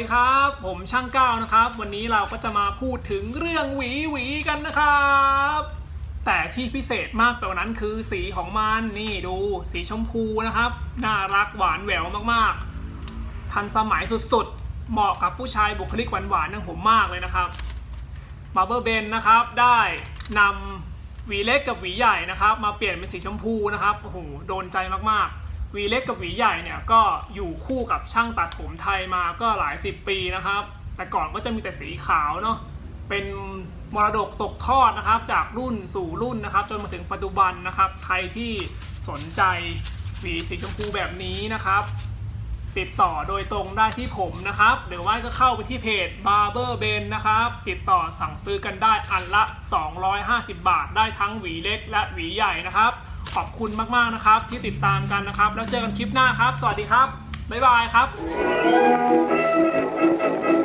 ดีครับผมช่างก้าวนะครับวันนี้เราก็จะมาพูดถึงเรื่องหวีกันนะครับแต่ที่พิเศษมากกว่านั้นคือสีของมันนี่ดูสีชมพูนะครับน่ารักหวานแหววมากๆทันสมัยสุดๆเหมาะกับผู้ชายบุคลิกหวานๆอย่างผมมากเลยนะครับBarberbenนะครับได้นำหวีเล็กกับหวีใหญ่นะครับมาเปลี่ยนเป็นสีชมพูนะครับโอ้โหโดนใจมากๆหวีเล็กกับหวีใหญ่เนี่ยก็อยู่คู่กับช่างตัดผมไทยมาก็หลาย10 ปีนะครับแต่ก่อนก็จะมีแต่สีขาวเนาะเป็นมรดกตกทอดนะครับจากรุ่นสู่รุ่นนะครับจนมาถึงปัจจุบันนะครับใครที่สนใจหวีสีชมพูแบบนี้นะครับติดต่อโดยตรงได้ที่ผมนะครับหรือว่าก็เข้าไปที่เพจ Barberben นะครับติดต่อสั่งซื้อกันได้อันละ250 บาทได้ทั้งหวีเล็กและหวีใหญ่นะครับขอบคุณมากๆนะครับที่ติดตามกันนะครับแล้วเจอกันคลิปหน้าครับสวัสดีครับบ๊ายบายครับ